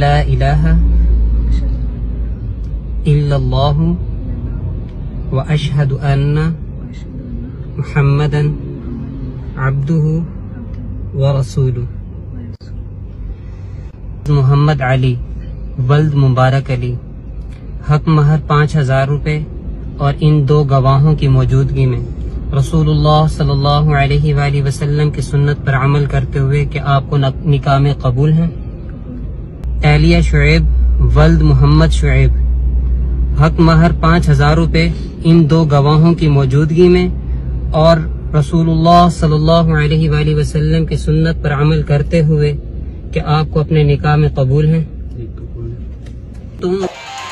अल्ला इलाहा इल्लल्लाहु व अशहदु अन्ना मुहम्मदन अब्दुहु व रसूलुहु। मोहम्मद अली वल्द मुबारक अली हक महर 5000 रुपए और इन 2 गवाहों की मौजूदगी में रसूलुल्लाह सल्लल्लाहु अलैहि वसल्लम की सुन्नत पर अमल करते हुए कि आपको निकाह में कबूल हैं। एलिया शुएब वल्द मोहम्मद शुएब हक महर 5000 रुपए इन 2 गवाहों की मौजूदगी में और रसूलुल्लाह सल्लल्लाहु अलैहि वसल्लम की सुन्नत पर अमल करते हुए कि आपको अपने निकाह में कबूल हैं। तुम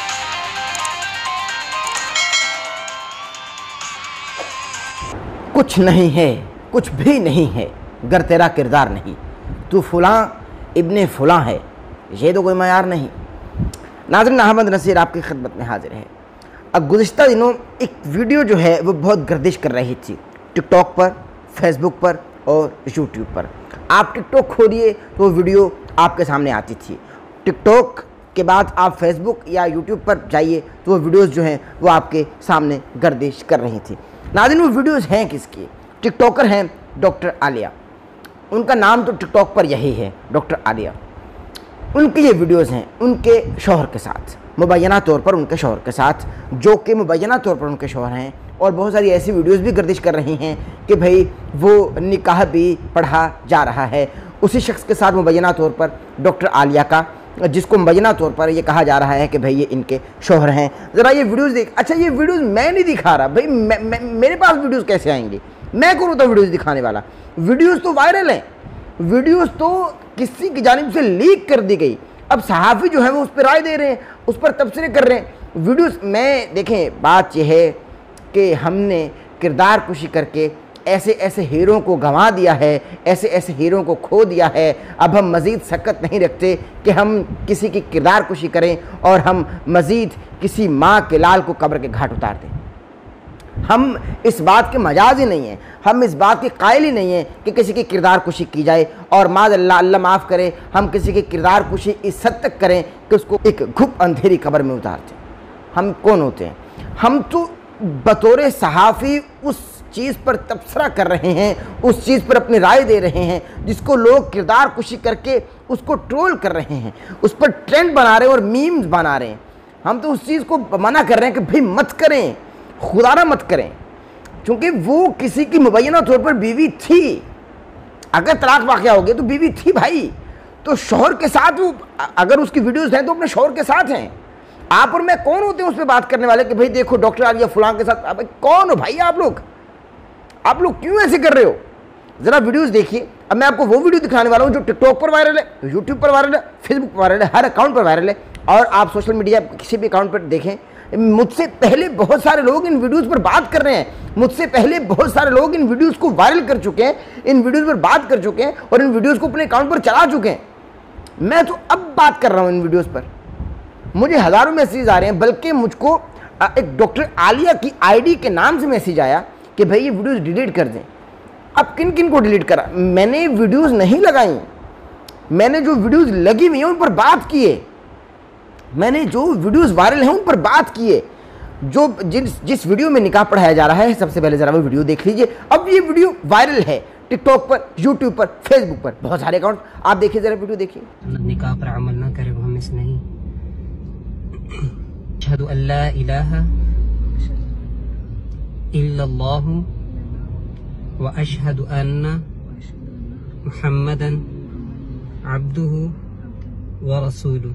कुछ नहीं है, कुछ भी नहीं है गर तेरा किरदार नहीं, तू फुलां इब्ने फुलां है, ये तो कोई मयार नहीं। नाज़रीन, अहमद नसीर आपकी खिदमत में हाजिर है। अब गुज़िश्ता दिनों एक वीडियो जो है वो बहुत गर्दिश कर रही थी टिकटॉक पर, फेसबुक पर और यूट्यूब पर। आप टिकटॉक खोलिए तो वो वीडियो आपके सामने आती थी, टिकटॉक के बाद आप फेसबुक या यूट्यूब पर जाइए तो वो वीडियोज़ जो हैं वो आपके सामने गर्दिश कर रही थी। नाज़रीन, वो वीडियोज़ हैं किसकी? टिकटॉकर हैं डॉक्टर आलिया, उनका नाम तो टिकटॉक पर यही है, डॉक्टर आलिया। उनकी ये वीडियोज़ हैं उनके शौहर के साथ, मुबैना तौर पर उनके शौहर के साथ, जो कि मुबैना तौर पर उनके शौहर हैं। और बहुत सारी ऐसी वीडियोज़ भी गर्दिश कर रही हैं कि भाई वो निकाह भी पढ़ा जा रहा है उसी शख्स के साथ, मुबैना तौर पर डॉक्टर आलिया का, जिसको मुबैना तौर पर ये कहा जा रहा है कि भाई ये इनके शौहर हैं। ज़रा ये वीडियोज़ देख। अच्छा, ये वीडियोज़ मैं नहीं दिखा रहा भाई, मेरे पास वीडियोज़ कैसे आएंगी? मैं कौन होता वीडियोज़ दिखाने वाला? वीडियोज़ तो वायरल हैं, वीडियोज़ तो किसी की जानिब से लीक कर दी गई। अब सहाफ़ी जो है वो उस पर राय दे रहे हैं, उस पर तबसरे कर रहे हैं। वीडियोज़ में देखें, बात यह है कि हमने किरदार कुशी करके ऐसे ऐसे हीरों को गंवा दिया है, ऐसे ऐसे हीरों को खो दिया है। अब हम मज़ीद सकत नहीं रखते कि हम किसी की किरदार कुशी करें और हम मज़ीद किसी माँ के लाल को कब्र के घाट उतार दें। हम इस बात के मजाज ही नहीं हैं, हम इस बात के कायल ही नहीं हैं कि किसी की किरदार कुशी की जाए। और माज़ अल्लाह माफ़ करे, हम किसी की किरदार कुशी इस हद तक करें कि उसको एक घुप अंधेरी कब्र में उतार दें। हम कौन होते हैं? हम तो बतौर सहाफ़ी उस चीज़ पर तबसरा कर रहे हैं, उस चीज़ पर अपनी राय दे रहे हैं जिसको लोग किरदार कुशी करके उसको ट्रोल कर रहे हैं, उस पर ट्रेंड बना रहे हैं और मीम्स बना रहे हैं। हम तो उस चीज़ को मना कर रहे हैं कि भाई मत करें, खुदारा मत करें, क्योंकि वो किसी की मुबैना तौर पर बीवी थी। अगर तलाक वाक़या हो गया तो बीवी थी भाई, तो शौहर के साथ वो, अगर उसकी वीडियोज़ हैं तो अपने शौहर के साथ हैं। आप और मैं कौन होते हैं उस पर बात करने वाले कि भाई देखो डॉक्टर आलिया फलां के साथ? अब कौन हो भाई आप लोग क्यों ऐसे कर रहे हो? ज़रा वीडियोज़ देखिए। अब मैं आपको वो वीडियो दिखाने वाला हूँ जो टिकटॉक पर वायरल है, यूट्यूब पर वायरल है, फेसबुक पर वायरल है, हर अकाउंट पर वायरल है। और आप सोशल मीडिया किसी भी अकाउंट पर देखें, मुझसे पहले बहुत सारे लोग इन वीडियोज़ पर बात कर रहे हैं, मुझसे पहले बहुत सारे लोग इन वीडियोज़ को वायरल कर चुके हैं, इन वीडियोज़ पर बात कर चुके हैं और इन वीडियोज़ को अपने अकाउंट पर चला चुके हैं। मैं तो अब बात कर रहा हूँ इन वीडियोज़ पर, मुझे हज़ारों मैसेज आ रहे हैं, बल्कि मुझको एक डॉक्टर आलिया की आईडी के नाम से मैसेज आया कि भाई ये वीडियोज़ डिलीट कर दें। अब किन किन को डिलीट करा? मैंने वीडियोज़ नहीं लगाई, मैंने जो वीडियोज़ लगी हुई हैं उन पर बात किए, मैंने जो वीडियोज़ वायरल हैं उन पर बात किए। जो जिस वीडियो में निकाह पढ़ाया जा रहा है, सबसे पहले ज़रा वो वीडियो देख लीजिए। अब ये वीडियो वायरल है टिकटॉक पर, यूट्यूब पर, फेसबुक पर, बहुत सारे अकाउंट। आप देखिए, ज़रा वीडियो देखिए। निकाह पर अमल ना करे वो हमें से नहीं। अशहदु अल्ला इलाहा इल्लल्लाहु व अशहदु अन्ना मुहम्मदन अब्दुहु व रसूलुहु।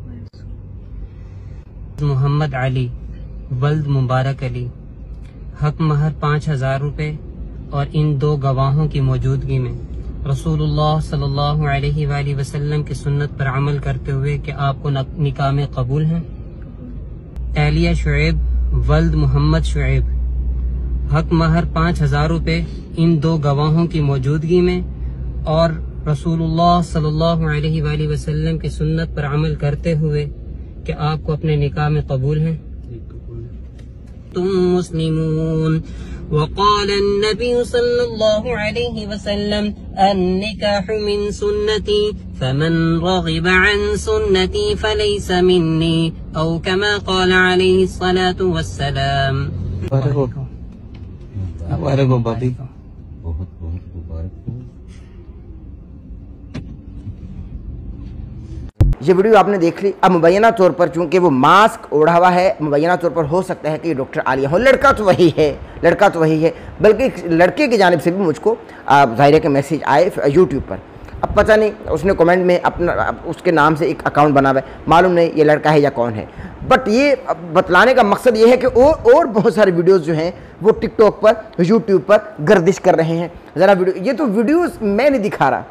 मोहम्मद अली वल्द मुबारक अली हक महर 5000 रुपए और इन 2 गवाहों की मौजूदगी में रसूलुल्लाह सल्लल्लाहु अलैहि वसल्लम की सुन्नत पर अमल करते हुए कि आपको निकाह में कबूल हैं। एलिया शुएब वल्द मोहम्मद शुएब हक महर 5000 रुपए इन 2 गवाहों की मौजूदगी में और रसूलुल्लाह सल्लल्लाहु अलैहि वसल्लम की सुन्नत पर अमल करते हुए कि आपको अपने निकाह में कबूल हैं। तुम मुस्लिमून वक़ाल अन्नबी सल्लल्लाहु अलैहि वसल्लम अन्निकाहु मिन सुन्नती फमन रग़िब अन सुन्नती फलैसा मिन्नी औ कमा क़ाल अलैहि सलातु वस्सलाम। बहुत बहुत मुबारक हो। ये वीडियो आपने देख ली। अब मुबैना तौर पर चूंकि वो मास्क ओढ़ा हुआ है, मुबैना तौर पर हो सकता है कि डॉक्टर आलिया हो। लड़का तो वही है, बल्कि लड़के की जानिब से भी मुझको ज़ाहिर के मैसेज आए यूट्यूब पर। अब पता नहीं उसने कमेंट में अपना उसके नाम से एक अकाउंट बना हुआ है, मालूम नहीं ये लड़का है या कौन है। बट ये बतलाने का मकसद ये है कि और बहुत सारे वीडियोस जो हैं वो टिकटॉक पर, यूट्यूब पर गर्दिश कर रहे हैं। ज़रा वीडियो, ये तो वीडियोस मैं नहीं दिखा रहा,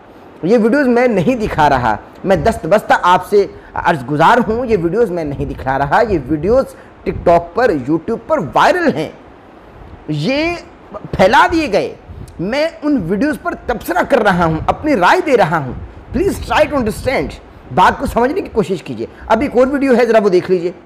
मैं दस्तबस्ता आपसे अर्ज़गुज़ार हूँ, ये वीडियोस मैं नहीं दिखा रहा। ये वीडियोस टिकटॉक पर, यूट्यूब पर वायरल हैं, ये फैला दिए गए। मैं उन वीडियोस पर तबसरा कर रहा हूँ, अपनी राय दे रहा हूँ। प्लीज़ ट्राई टू अंडरस्टैंड, बात को समझने की कोशिश कीजिए। अब एक और वीडियो है, ज़रा वो देख लीजिए।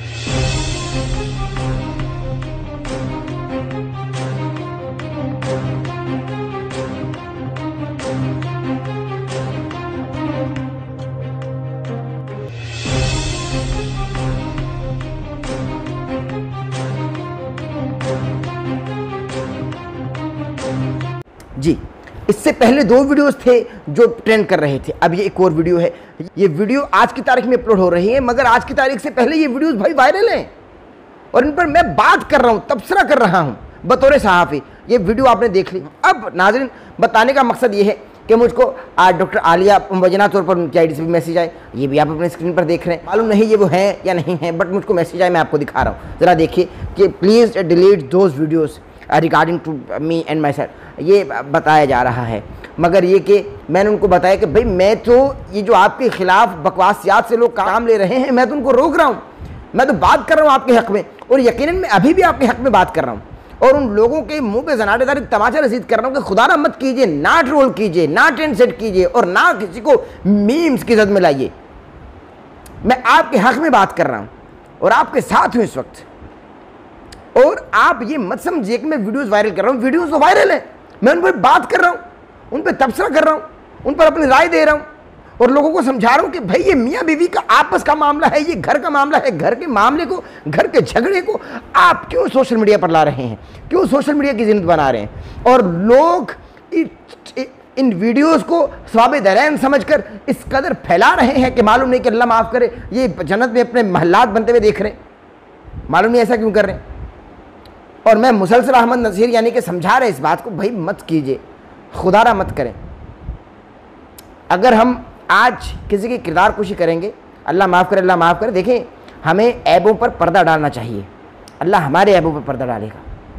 जी, इससे पहले 2 वीडियोस थे जो ट्रेंड कर रहे थे। अब ये एक और वीडियो है। ये वीडियो आज की तारीख में अपलोड हो रही है, मगर आज की तारीख से पहले ये वीडियोस भाई वायरल हैं और इन पर मैं बात कर रहा हूँ, तबसरा कर रहा हूँ बतौर सहाफ़ी। ये वीडियो आपने देख ली। अब नाज़रीन, बताने का मकसद ये है कि मुझको आज डॉक्टर आलिया मुबैना तौर पर उनकी आईडी से भी मैसेज आए, ये भी आप अपने स्क्रीन पर देख रहे हैं। मालूम नहीं ये वो हैं या नहीं हैं, बट मुझको मैसेज आए, मैं आपको दिखा रहा हूँ। ज़रा देखिए कि please delete those videos regarding to me and myself, ये बताया जा रहा है। मगर ये कि मैंने उनको बताया कि भाई मैं तो ये जो आपके ख़िलाफ़ बकवासियात से लोग काम ले रहे हैं, मैं तो उनको रोक रहा हूँ, मैं तो बात कर रहा हूँ आपके हक़ में, और यकीनन मैं अभी भी आपके हक़ में बात कर रहा हूँ। और उन लोगों के मुंह पे जनाटेदारी तमाचा रसीद कर रहा हूँ कि खुदा ना मत कीजिए, ना ट्रोल कीजिए, ना ट्रेंड सेट कीजिए और ना किसी को मीम्स की जद में लाइए। मैं आपके हक़ में बात कर रहा हूँ और आपके साथ हूँ इस वक्त। और आप ये मत समझिए कि मैं वीडियोस वायरल कर रहा हूँ, वीडियोस तो वायरल है, मैं उन पर बात कर रहा हूँ, उन पर तबसरा कर रहा हूँ, उन पर अपनी राय दे रहा हूँ और लोगों को समझा रहा हूँ कि भाई ये मियाँ बीवी का आपस का मामला है, ये घर का मामला है। घर के मामले को, घर के झगड़े को आप क्यों सोशल मीडिया पर ला रहे हैं, क्यों सोशल मीडिया की जिंदगी बना रहे हैं? और लोग इन वीडियोस को सवाब दरैन समझकर इस कदर फैला रहे हैं कि मालूम नहीं कि अल्लाह माफ़ करे ये जन्नत में अपने महल्लात बनते हुए देख रहे हैं, मालूम नहीं ऐसा क्यों कर रहे हैं। और मैं मुसलसल अहमद नसीर यानी कि समझा रहे इस बात को, भाई मत कीजिए, खुदारा मत करें। अगर हम आज किसी की किरदार कुशी करेंगे, अल्लाह माफ़ करे, अल्लाह माफ़ करे, देखें हमें ऐबों पर पर्दा डालना चाहिए, अल्लाह हमारे ऐबों पर पर्दा डालेगा।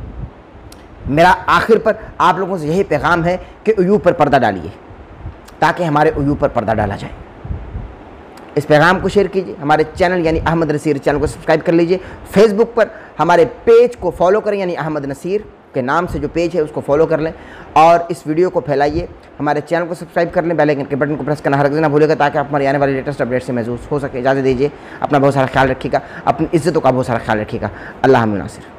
मेरा आखिर पर आप लोगों से यही पैगाम है कि उयूब पर पर्दा डालिए ताकि हमारे उयूब पर पर्दा डाला जाए। इस पैगाम को शेयर कीजिए, हमारे चैनल यानी अहमद नसीर चैनल को सब्सक्राइब कर लीजिए। फेसबुक पर हमारे पेज को फॉलो करें, यानी अहमद नसीर के नाम से जो पेज है उसको फॉलो कर लें और इस वीडियो को फैलाइए। हमारे चैनल को सब्सक्राइब कर लें, बेल आइकन के बटन को प्रेस करना हरगिज़ ना भूलिएगा ताकि आप हमारी आने वाली लेटेस्ट अपडेट से महसूस हो सके। इजाज़त दीजिए, अपना बहुत सारा ख्याल रखिएगा, अपनी इज्जतों का बहुत सारा ख्याल रखिएगा। अल्लाह नासिर।